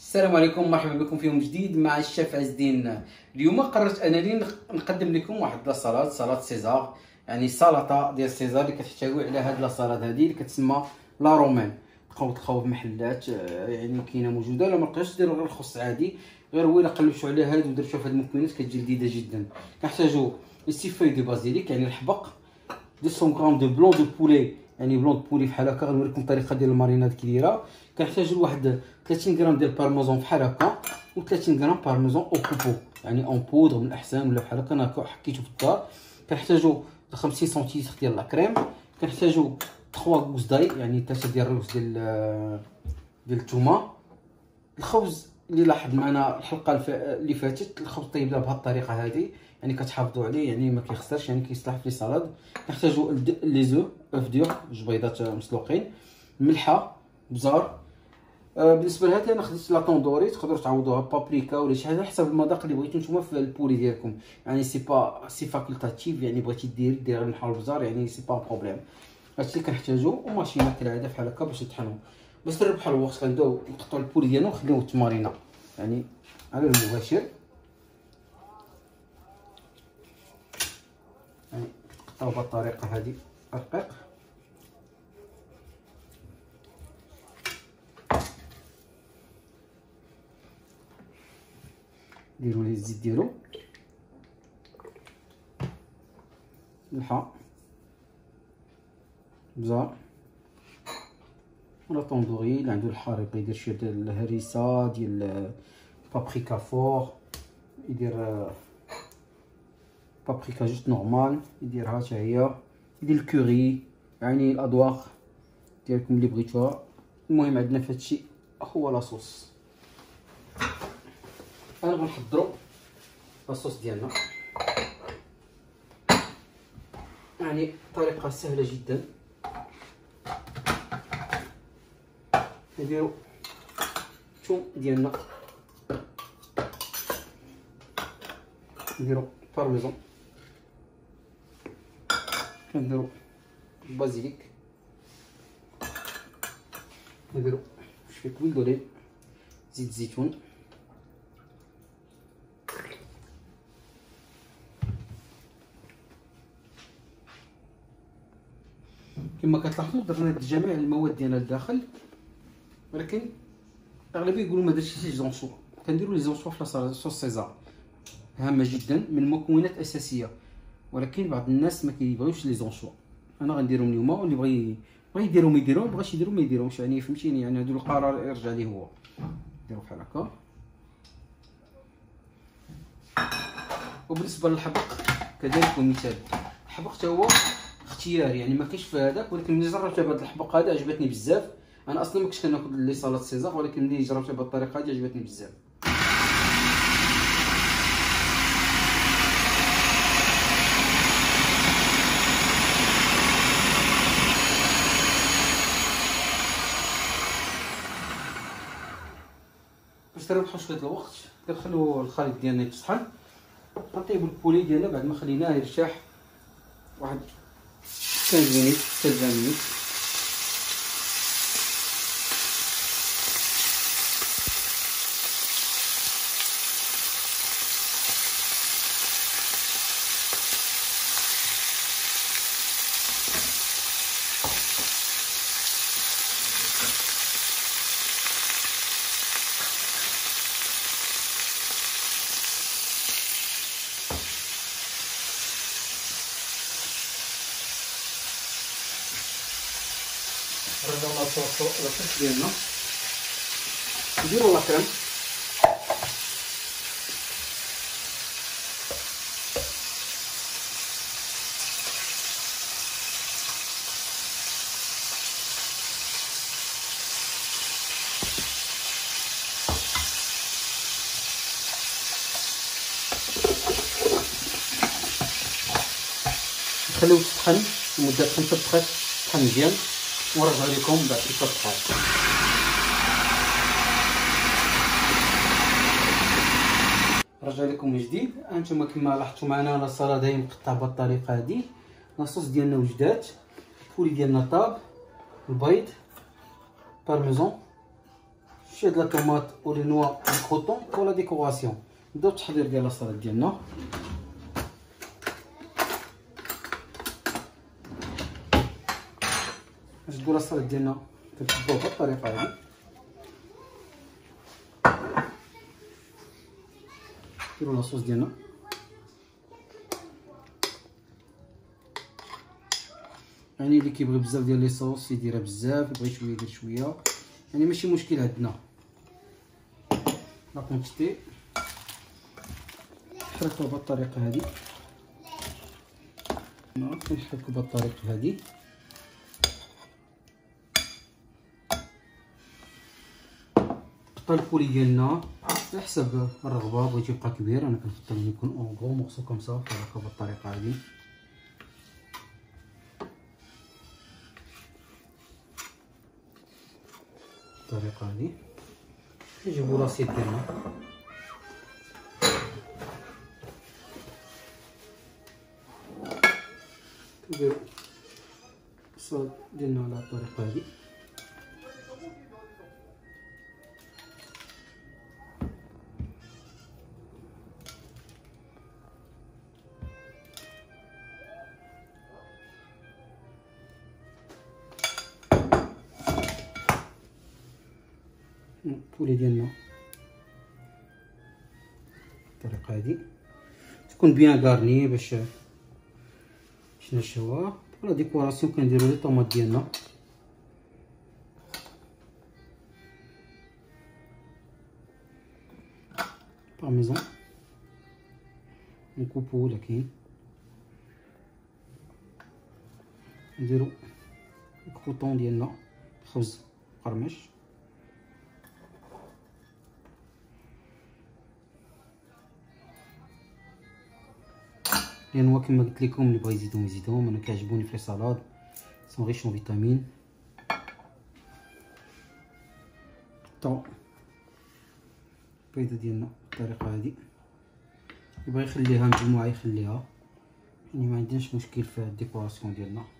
السلام عليكم، مرحبا بكم في يوم جديد مع الشيف عز الدين. اليوم قررت انني نقدم لكم واحد سلطه سيزار، يعني سلطه ديال سيزار اللي كتحتوي على هاد لاصالاد هذه اللي كتسمى لا رومان. تلقاو في محلات، يعني كاينه موجوده. ولا ما لقيتوش ديروا غير الخص عادي، غير هو الا قلبتوا على هاد ودرتوا في هاد المكونات كتجي لذيذه جدا. كنحتاجوا السيفاي دو بازيليك يعني الحبق، 200 غرام دو بلون دو بولي، يعني بلون دو بولي بحال هكا. غنوريكم الطريقه ديال الماريناد كي دايره. كنحتاجوا واحد 30 غرام ديال بارميزون بحال هكا، و 30 غرام بارميزون او كوبو يعني اون بودر من الاحسن ولا بحال هكا حكيتو في الدار. كنحتاجوا 50 سنتيلتر ديال لا كريم. كنحتاجوا 3 غوز داي يعني 3 ديال الرز ديال الثومه. الخبز اللي لاحظ معنا الحلقه اللي فاتت، الخبز طيبناه بهذه الطريقه هذه، يعني كتحافظوا عليه، يعني ما كيخسرش، يعني كيصلح في لي سالاد. كنحتاجوا لي زو اوف دور، جوج بيضات مسلوقين، ملحه، بزار. بالنسبه لهذا انا خديت لا طوندوري، تقدروا تعوضوها بابريكا ولا شي حاجه حسب المذاق اللي بغيتو نتوما في البولي ديالكم. يعني سي فاكولتاتيف، يعني بغيتي دير الملحه والبزار يعني سي با بروبليم. هادشي اللي كنحتاجو، وماشينه كالعاده بحال هكا باش نطحنو. باش نربحوا الوقت غنبداو نقطعوا البولي ديالنا ونخليوه التمارينه يعني على المباشر. يعني نقطعوا بهذه الطريقه هذه رقيق. ديروا ليه الزيت ديالو، ملحه، بزار، ولا طوندوري. اللي عنده الحار يبغي يدير شويه ديال الهريسه ديال بابريكا فور، يدير بابريكا جوست نورمال يديرها حتى هي، يدير الكوري، يعني الاذواق ديالكم اللي بغيتوها. المهم عندنا في هادشي هو لاصوص. انا غنحضروا لاصوص ديالنا، يعني طريقه سهله جدا. نديرو الثوم ديالنا، نديرو بارميزون، كنديرو البازيليك، نديرو شويه كويل دوليف، زيت الزيتون، كما كتلاحظوا درنا جميع المواد ديالنا لداخل، ولكن اغلبيه يقولوا ما درتش شي زونشوا. كنديروا لي زونشوا في لاصوص سيزار، هامه جدا من المكونات الاساسيه، ولكن بعض الناس ما كيبغيوش لي زونشوا. انا غنديرهم اليوم، واللي بغى يديرهم يديرهم، بغاش يديرهم ما يديرهمش، يعني فهمتيني. يعني هادو القرار يرجع ليه هو. ديروا بحال هكا. وبالنسبه للحبق كذلك مثال، الحبق حتى هو اختياري، يعني ما كاينش في هذاك، ولكن ملي جربت بهذا الحبق هذا عجبتني بزاف. انا اصلا ما كنتش كناكل لي سالاد سيزار، ولكن ملي جربتها بهذه الطريقه هذه عجبتني بزاف. باش تربحوا شويه الوقت كنخليو الخليط ديالنا يتطحن. غنطيبوا البولي ديالنا بعد ما خليناه يرتاح واحد 15 مينيت حتى 20 مينيت. رجعنا لاصوص ديالنا، نديرو لا كريم، نخليوه يطحن لمده 5 دقائق، يطحن مزيان، ونرجع لكم بعد 5 دقائق. رجع لكم من جديد. انتم كما لاحظتوا معنا لاصالاد هي مقطعه بهذه الطريقه هذه. لاصوص ديالنا وجدات، البولي ديالنا طاب، البيض، بارميزون، شويه د لا طوماط و لي نوا كروطون بور لا ديكوراسيون. نبداو التحضير ديال لاصالات ديالنا. نجبدو لاصالات ديالنا كنحطوها بهاد الطريقه هادي. نديرو لاصوص ديالنا، يعني اللي كيبغي بزاف ديال لي صوص يديرها بزاف، يبغي شويه يدير شويه، يعني ماشي مشكل عندنا. لا كونتيتي نحركوها بهاد الطريقه هادي، كنحركو بهاد الطريقه هادي. البولي ديالنا على حسب الرغبه، بغيتو يبقى كبير انا كنفضل يكون اون غرو مورسو كومسا هكا بالطريقه هادي. بالطريقه هادي نجيبو لاصيط ديالنا، نديرو الصوص ديالنا على الطريقه هادي. البولي ديالنا بالطريقه هادي تكون بيان غارني باش نشوها. ولا ديكوراسيون كنديرو لي طوماط ديالنا، بارميزون نكوبو، ولكن نديرو الكروطون ديالنا، خبز مقرمش. لان هو كما قلت لكم اللي بغى يزيدهم يزيدهم، انا كيعجبوني في السلطه سون ريش اون فيتامين. طو البيضه ديالنا بالطريقه هادي، يبغى يخليها مجموعه يخليها، يعني ما عندناش مشكل في الديكوراسيون ديالنا.